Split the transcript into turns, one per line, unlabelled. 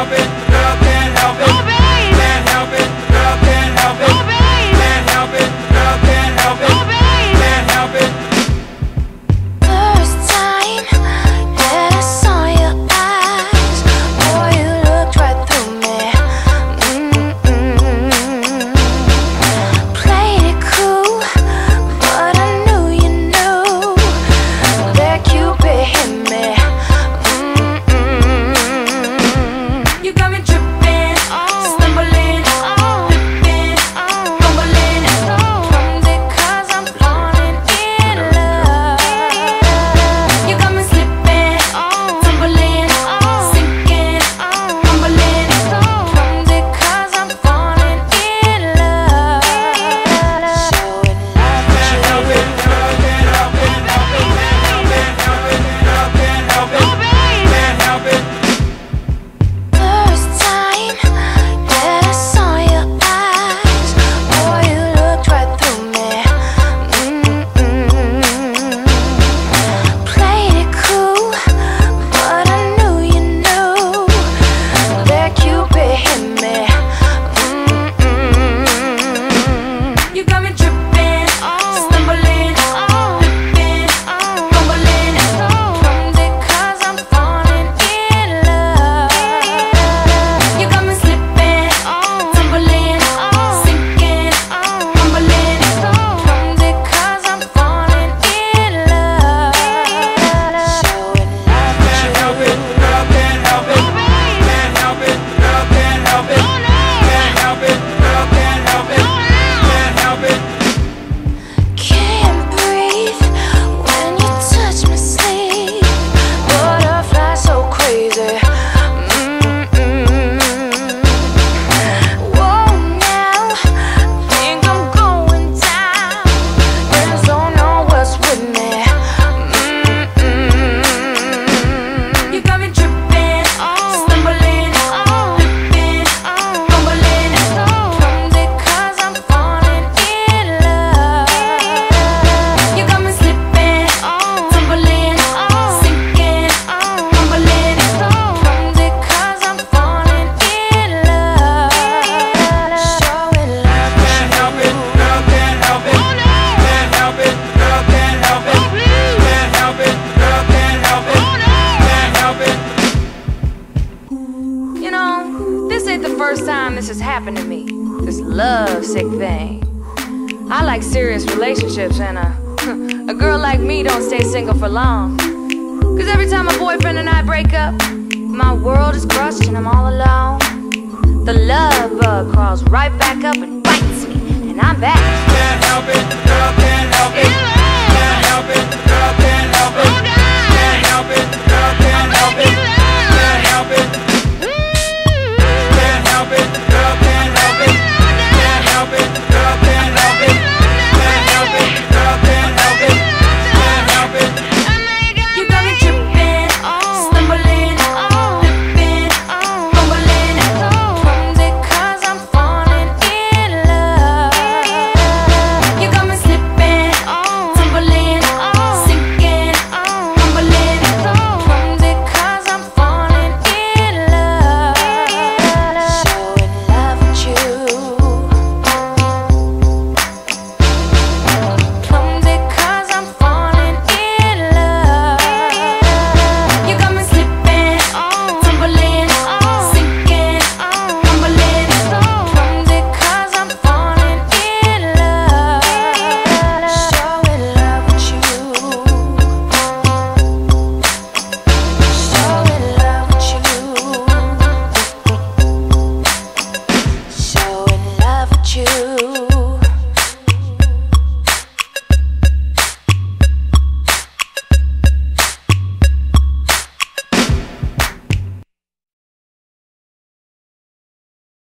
help it, girl can't help it. Oh, babe. Can't help it, girl can't help it. Oh, babe. Can't help it, girl can't help it. Oh, babe. Can't help it.
First time that I saw your eyes, boy, you looked right through me. Played it cool, but I knew you knew that Cupid hit me. You got me tripping, stumbling, flipping, fumbling. Comes it 'cause I'm falling in love. You got me slipping, tumbling, sinking, fumbling. Comes it 'cause I'm falling in love. Showing love to
Can't help it, girl can't help it. Help it, can't help it, girl can't help it. Can't help it.
First time that I saw your eyes, boy, you looked right through me. Played it cool, but I knew you knew that Cupid hit me. You got me tripping, stumbling, flipping, fumbling. Comes it 'cause I'm falling in love. You got me slipping, tumbling, sinking, fumbling. Comes it 'cause I'm falling in love. Showing love to
Can't help it, girl can't help it. Can't help it, girl can't help it. Can't help it, girl can't help it. Can't help it.
Can't breathe when you touch my sleeve. Butterfly so crazy. Whoa, now think I'm going down. Friends don't know what's with me. You got me tripping, stumbling, flipping, fumbling. Comes it 'cause I'm falling in love. You got me slipping, tumbling, sinking, fumbling. Comes it 'cause I'm falling in love. Showing love to
Can't help it, girl can't help it. Can't help it, girl can't help it. Can't help it, girl can't help it. Can't help it.
You know, this ain't the first time this has happened to me. This love sick thing. I like serious relationships, and a girl like me don't stay single for long. 'Cause every time my boyfriend and I break up, my world is crushed and I'm all alone. The love bug crawls right back up and bites me, and I'm back.
Can't help it, girl can't help it.